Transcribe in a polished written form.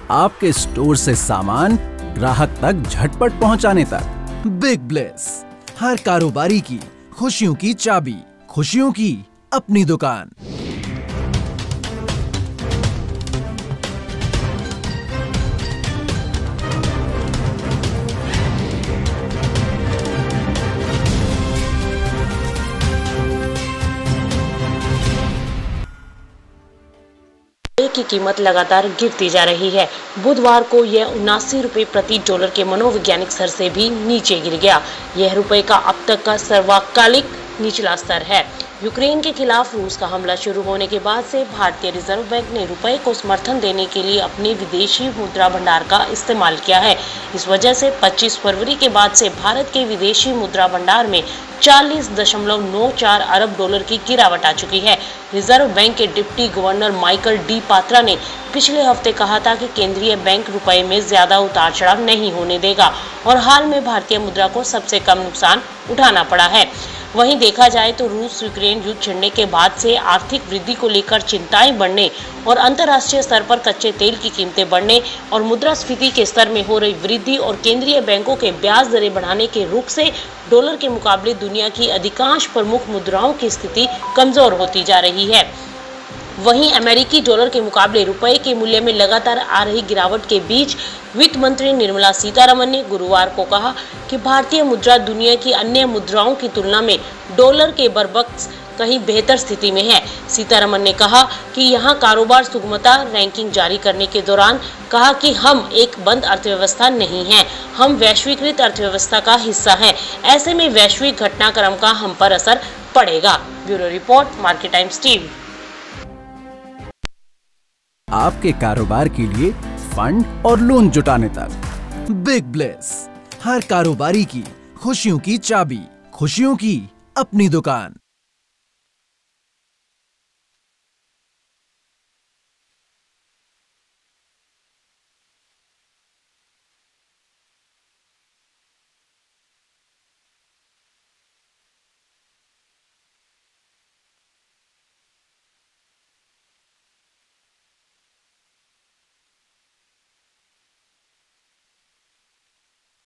आपके स्टोर से सामान ग्राहक तक झटपट पहुंचाने तक। बिग ब्लेस, हर कारोबारी की खुशियों की चाबी, खुशियों की अपनी दुकान। की कीमत लगातार गिरती जा रही है। बुधवार को यह 79 रुपए प्रति डॉलर के मनोवैज्ञानिक स्तर से भी नीचे गिर गया। यह रुपए का अब तक का सर्वकालिक निचला स्तर है। यूक्रेन के खिलाफ रूस का हमला शुरू होने के बाद से भारतीय रिजर्व बैंक ने रुपए को समर्थन देने के लिए अपने विदेशी मुद्रा भंडार का इस्तेमाल किया है। इस वजह से 25 फरवरी के बाद से भारत के विदेशी मुद्रा भंडार में 40.94 अरब डॉलर की गिरावट आ चुकी है। रिजर्व बैंक के deputy governor Michael D Patra ने पिछले हफ्ते कहा था कि केंद्रीय बैंक रुपए में ज्यादा उतार चढ़ाव नहीं होने देगा और हाल में भारतीय मुद्रा को सबसे कम नुकसान उठाना पड़ा है। वहीं देखा जाए तो रूस यूक्रेन युद्ध छिड़ने के बाद से आर्थिक वृद्धि को लेकर चिंताएं बढ़ने और अंतर्राष्ट्रीय स्तर पर कच्चे तेल की कीमतें बढ़ने और मुद्रास्फीति के स्तर में हो रही वृद्धि और केंद्रीय बैंकों के ब्याज दरें बढ़ाने के रुख से डॉलर के मुकाबले दुनिया की अधिकांश प्रमुख मुद्राओं की स्थिति कमजोर होती जा रही है। वहीं अमेरिकी डॉलर के मुकाबले रुपए के मूल्य में लगातार आ रही गिरावट के बीच वित्त मंत्री निर्मला सीतारमण ने गुरुवार को कहा कि भारतीय मुद्रा दुनिया की अन्य मुद्राओं की तुलना में डॉलर के बरबक्स कहीं बेहतर स्थिति में है। सीतारमण ने कहा कि यहां कारोबार सुगमता रैंकिंग जारी करने के दौरान कहा कि हम एक बंद अर्थव्यवस्था नहीं हैं, हम वैश्वीकृत अर्थव्यवस्था का हिस्सा हैं। ऐसे में वैश्विक घटनाक्रम का हम पर असर पड़ेगा। Bureau report, Market Times TV. आपके कारोबार के लिए फंड और लोन जुटाने तक। बिग ब्लेस, हर कारोबारी की खुशियों की चाबी, खुशियों की अपनी दुकान।